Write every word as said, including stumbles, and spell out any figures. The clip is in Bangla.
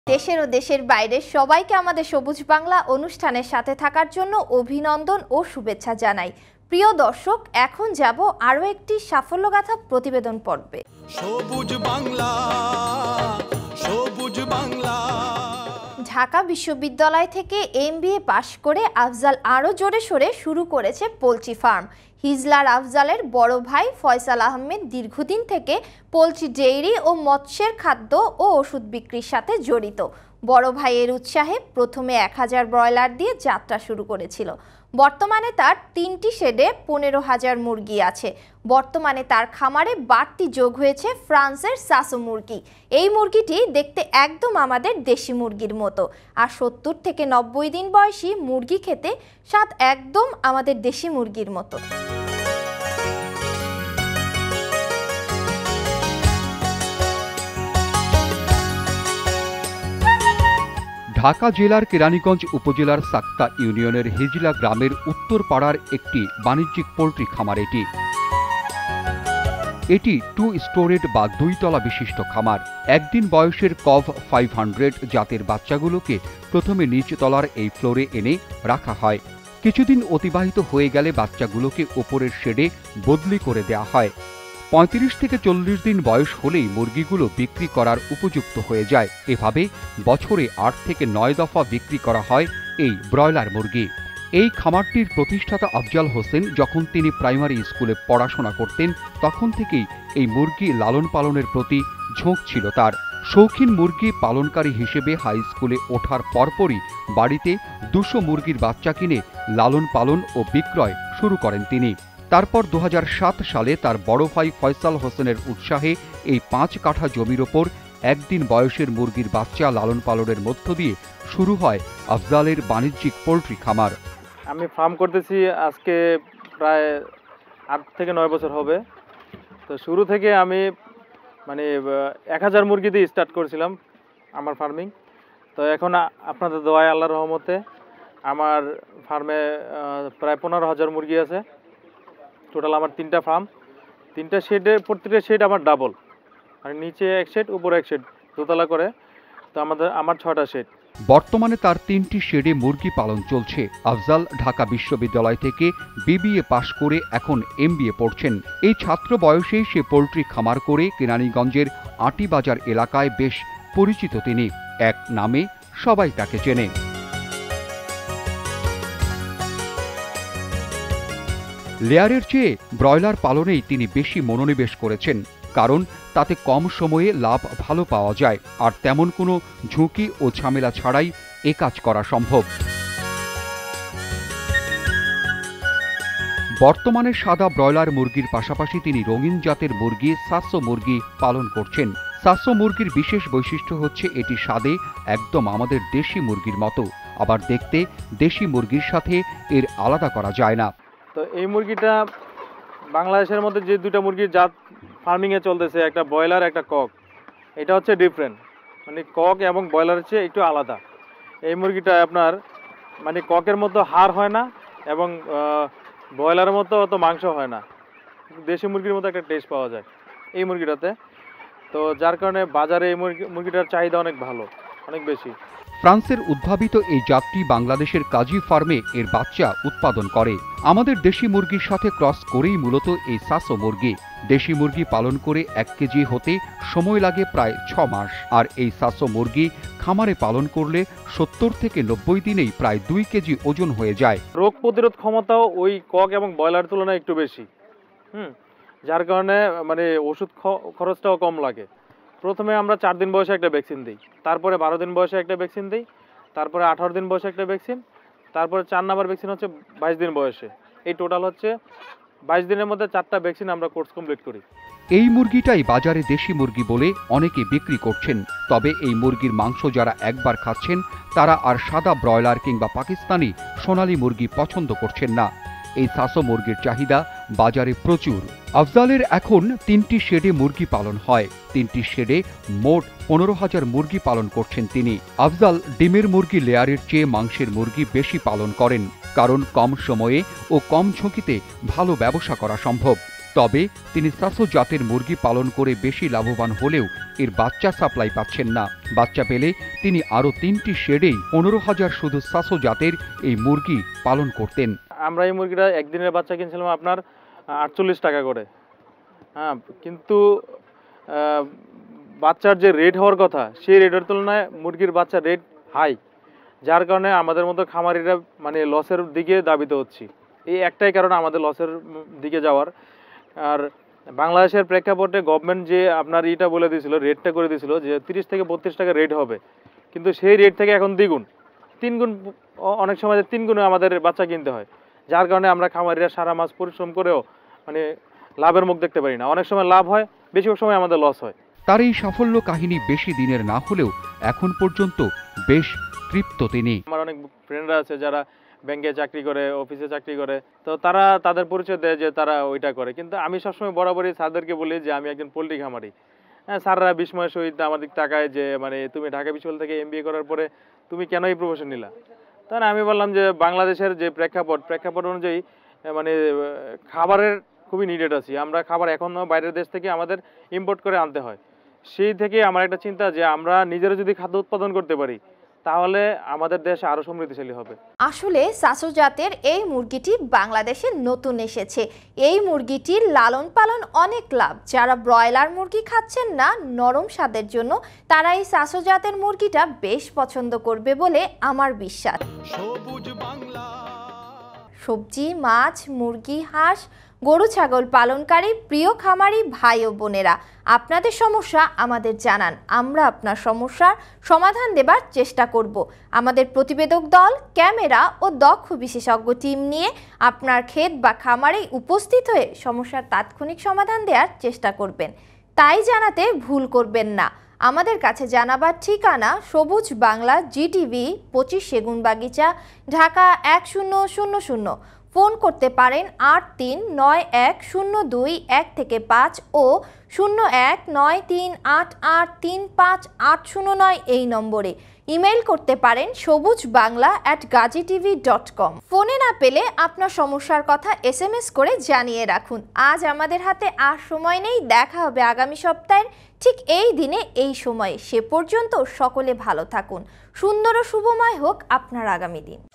দেশের ও দেশের বাইরের সবাইকে আমাদের সবুজ বাংলা অনুষ্ঠানের সাথে থাকার জন্য অভিনন্দন ও শুভেচ্ছা জানাই। প্রিয় দর্শক, এখন যাব আরও একটি সাফল্যগাথা প্রতিবেদন পর্বে। সবুজ বাংলা, সবুজ বাংলা। ঢাকা বিশ্ববিদ্যালয় থেকে এমবিএ পাশ করে আফজাল আরও জোরে সোরে শুরু করেছে পোলট্রি ফার্ম। হিজলার আফজালের বড় ভাই ফয়সাল আহমেদ দীর্ঘদিন থেকে পোলট্রি ডেইরি ও মৎস্যের খাদ্য ও ওষুধ বিক্রির সাথে জড়িত। বড় ভাইয়ের উৎসাহে প্রথমে এক হাজার ব্রয়লার দিয়ে যাত্রা শুরু করেছিল। বর্তমানে তার তিনটি শেডে পনেরো হাজার মুরগি আছে। বর্তমানে তার খামারে বাড়তি যোগ হয়েছে ফ্রান্সের সাসো মুরগি। এই মুরগিটি দেখতে একদম আমাদের দেশি মুরগির মতো, আর সত্তর থেকে নব্বই দিন বয়সী মুরগি খেতে স্বাদ একদম আমাদের দেশি মুরগির মতো। ঢাকা জেলার কেরানীগঞ্জ উপজেলার সাক্তা ইউনিয়নের হিজলা গ্রামের উত্তর পাড়ার একটি বাণিজ্যিক পোল্ট্রি খামার এটি এটি টু স্টোরেড বা দুই তলা বিশিষ্ট খামার। একদিন বয়সের কভ ফাইভ হান্ড্রেড জাতের বাচ্চাগুলোকে প্রথমে নিচ তলার এই ফ্লোরে এনে রাখা হয়। কিছুদিন অতিবাহিত হয়ে গেলে বাচ্চাগুলোকে ওপরের শেডে বদলি করে দেওয়া হয়। পঁয়ত্রিশ থেকে চল্লিশ দিন বয়স হলেই মুরগিগুলো বিক্রি করার উপযুক্ত হয়ে যায়। এভাবে বছরে আট থেকে নয় দফা বিক্রি করা হয় এই ব্রয়লার মুরগি। এই খামারটির প্রতিষ্ঠাতা আফজাল হোসেন যখন তিনি প্রাইমারি স্কুলে পড়াশোনা করতেন, তখন থেকেই এই মুরগি লালন পালনের প্রতি ঝোঁক ছিল তার। শৌখিন মুরগি পালনকারী হিসেবে হাই স্কুলে ওঠার পরপরই বাড়িতে দুশো মুরগির বাচ্চা কিনে লালন পালন ও বিক্রয় শুরু করেন তিনি। তারপর দু হাজার সাত সালে তার বড় ভাই ফয়সাল হোসেনের উৎসাহে এই পাঁচ কাঠা জমির ওপর একদিন বয়সের মুরগির বাচ্চা লালন পালনের মধ্য দিয়ে শুরু হয় আফজালের বাণিজ্যিক পোল্ট্রি খামার। আমি ফার্ম করতেছি আজকে প্রায় আট থেকে নয় বছর হবে। তো শুরু থেকে আমি মানে এক হাজার মুরগি দিয়ে স্টার্ট করেছিলাম আমার ফার্মিং। তো এখন আপনাদের দোয়ায় আল্লাহর রহমতে আমার ফার্মে প্রায় পনেরো হাজার মুরগি আছে। টোটাল আমার তিনটা ফার্ম, তিনটা শেডে, প্রত্যেকটা শেড আমার ডাবল, মানে নিচে এক শেড উপরে এক শেড, দোতলা করে। তো আমাদের আমার ছটা শেড। বর্তমানে তার তিনটি শেডে মুরগি পালন চলছে। আফজাল ঢাকা বিশ্ববিদ্যালয় থেকে বিবিএ পাশ করে এখন এমবিএ পড়ছেন। এই ছাত্র বয়সেই সে পোল্ট্রি খামার করে কেরানীগঞ্জের আটিবাজার এলাকায় বেশ পরিচিত তিনি। এক নামে সবাই তাকে চেনে। লেয়ারের চেয়ে ব্রয়লার পালনেই তিনি বেশি মনোনিবেশ করেছেন, কারণ তাতে কম সময়ে লাভ ভালো পাওয়া যায়, আর তেমন কোনো ঝুঁকি ও ঝামেলা ছাড়াই এ কাজ করা সম্ভব। বর্তমানে সাদা ব্রয়লার মুরগির পাশাপাশি তিনি রঙিন জাতের মুরগি সাসো মুরগি পালন করছেন। সাসো মুরগির বিশেষ বৈশিষ্ট্য হচ্ছে এটি স্বাদে একদম আমাদের দেশি মুরগির মতো, আবার দেখতে দেশি মুরগির সাথে এর আলাদা করা যায় না। তো এই মুরগিটা বাংলাদেশের মধ্যে যে দুটা মুরগির জাত ফার্মিংয়ে চলতেছে, একটা ব্রয়লার একটা কক, এটা হচ্ছে ডিফারেন্ট, মানে কক এবং ব্রয়লারের চেয়ে একটু আলাদা। এই মুরগিটা আপনার মানে ককের মতো হাড় হয় না এবং ব্রয়লারের মতো অত মাংস হয় না, দেশি মুরগির মতো একটা টেস্ট পাওয়া যায় এই মুরগিটাতে। তো যার কারণে বাজারে এই মুরগি মুরগিটার চাহিদা অনেক ভালো, অনেক বেশি। ফ্রান্সের উদ্ভাবিত এই জাতটি বাংলাদেশের কাজী ফার্মে এর বাচ্চা উৎপাদন করে। আমাদের দেশি মুরগির সাথে ক্রস করেই মূলত এই সাসো মুরগি। দেশি মুরগি পালন করে এক কেজি হতে সময় লাগে প্রায় ছ মাস, আর এই সাসো মুরগি খামারে পালন করলে সত্তর থেকে নব্বই দিনেই প্রায় দুই কেজি ওজন হয়ে যায়। রোগ প্রতিরোধ ক্ষমতাও ওই কক এবং ব্রয়লার তুলনায় একটু বেশি, হুম যার কারণে মানে ওষুধ খরচটাও কম লাগে। প্রথমে আমরা চার দিন বয়সে একটা ভ্যাকসিন দিই, তারপরে বারো দিন বয়সে একটা ভ্যাকসিন দিই, তারপরে আঠারো দিন বয়সে একটা ভ্যাকসিন, তারপরে চার নাম্বার ভ্যাকসিন হচ্ছে বাইশ দিন বয়সে। এই টোটাল হচ্ছে বাইশ দিনের মধ্যে চারটা ভ্যাকসিন আমরা কোর্স কমপ্লিট করি। এই মুরগিটাই বাজারে দেশি মুরগি বলে অনেকে বিক্রি করছেন। তবে এই মুরগির মাংস যারা একবার খাচ্ছেন তারা আর সাদা ব্রয়লার কিংবা পাকিস্তানি সোনালী মুরগি পছন্দ করছেন না। এই সাসো মুরগির চাহিদা বাজারে প্রচুর। আফজালের এখন তিনটি শেডে মুরগি পালন হয়। তিনটি শেডে মোট পনেরো হাজার মুরগি পালন করছেন তিনি। আফজাল ডিমের মুরগি লেয়ারের চেয়ে মাংসের মুরগি বেশি পালন করেন, কারণ কম সময়ে ও কম ঝুঁকিতে ভালো ব্যবসা করা সম্ভব। তবে তিনি সাসো জাতের মুরগি পালন করে বেশি লাভবান হলেও এর বাচ্চা সাপ্লাই পাচ্ছেন না। বাচ্চা পেলে তিনি আরও তিনটি শেডেই পনেরো হাজার শুধু সাসো জাতের এই মুরগি পালন করতেন। আমরা এই মুরগিটা একদিনের বাচ্চা কিনছিলাম আপনার আটচল্লিশ টাকা করে। হ্যাঁ, কিন্তু বাচ্চার যে রেট হওয়ার কথা সেই রেটের তুলনায় মুরগির বাচ্চার রেট হাই, যার কারণে আমাদের মতো খামারিরা মানে লসের দিকে দাবিত হচ্ছি। এই একটাই কারণ আমাদের লসের দিকে যাওয়ার। আর বাংলাদেশের প্রেক্ষাপটে গভর্নমেন্ট যে আপনার ইটা বলে দিয়েছিল, রেটটা করে দিয়েছিল যে তিরিশ থেকে বত্রিশ টাকা রেট হবে, কিন্তু সেই রেট থেকে এখন দ্বিগুণ, তিন গুণ, অনেক সময় তিন গুণে আমাদের বাচ্চা কিনতে হয়, যার কারণে আমরা খামারিরা সারা মাস পরিশ্রম করেও মানে লাভের মুখ দেখতে পারি না। অনেক সময় লাভ হয়, বেশিরভাগ সময় আমাদের লস হয়। তার এই সাফল্য কাহিনী বেশি দিনের না হলেও এখন পর্যন্ত বেশ তৃপ্ত তিনি। আমার অনেক ফ্রেন্ডরা আছে যারা ব্যাংকে চাকরি করে, অফিসে চাকরি করে, তো তারা তাদের পরিচয় দেয় যে তারা ওইটা করে, কিন্তু আমি সবসময় বরাবরই স্যারদেরকে বলি যে আমি একজন পোল্ট্রি খামারি। হ্যাঁ, স্যাররা বিস্ময়ের সহিত আমাদের টাকায় যে মানে তুমি ঢাকা বিশ্ববিদ্যালয় থেকে এম বি এ করার পরে তুমি কেন এই প্রফেশন নিলা? তাহলে আমি বললাম যে বাংলাদেশের যে প্রেক্ষাপট প্রেক্ষাপট অনুযায়ী মানে খাবারের খুবই নিডেড আছি আমরা। খাবার এখন বাইরের দেশ থেকে আমাদের ইম্পোর্ট করে আনতে হয়। সেই থেকে আমার একটা চিন্তা যে আমরা নিজেরা যদি খাদ্য উৎপাদন করতে পারি তাহলে আমাদের দেশ আরো সমৃদ্ধশালী হবে। আসলে সাসো জাতের এই মুরগিটি বাংলাদেশে নতুন এসেছে। এই মুরগিটির লালন পালন অনেক লাভ। যারা ব্রয়লার মুরগি খাচ্ছেন না নরম স্বাদের জন্য, তারা এই সাসো জাতের মুরগিটা বেশ পছন্দ করবে বলে আমার বিশ্বাস। সবজি, মাছ, মুরগি, হাঁস, গরু ছাগল পালনকারী প্রিয় খামারি ভাই ও বোনেরা, আপনাদের সমস্যা আমাদের জানান, আমরা আপনার সমস্যার সমাধান দেবার চেষ্টা করব। আমাদের প্রতিবেদক দল, ক্যামেরা ও দক্ষ বিশেষজ্ঞ টিম নিয়ে আপনার ক্ষেত বা খামারে উপস্থিত হয়ে সমস্যার তাৎক্ষণিক সমাধান দেওয়ার চেষ্টা করবেন। তাই জানাতে ভুল করবেন না। আমাদের কাছে জানাবার ঠিকানা সবুজ বাংলা, জিটিভি, পঁচিশ সেগুনবাগিচা, ঢাকা এক শূন্য শূন্য শূন্য। ফোন করতে পারেন আট তিন নয় এক শূন্য দুই এক থেকে পাঁচ ও শূন্য এক নয় তিন আট আট তিন পাঁচ আট শূন্য নয় এই নম্বরে। ইমেল করতে পারেন Sabuj Bangla at Gazi TV dot com. ফোনে না পেলে আপনার সমস্যার কথা এস এম এস করে জানিয়ে রাখুন। আজ আমাদের হাতে আর সময় নেই, দেখা হবে আগামী সপ্তাহের ঠিক এই দিনে এই সময়ে। সে পর্যন্ত সকলে ভালো থাকুন। সুন্দর ও শুভময় হোক আপনার আগামী দিন।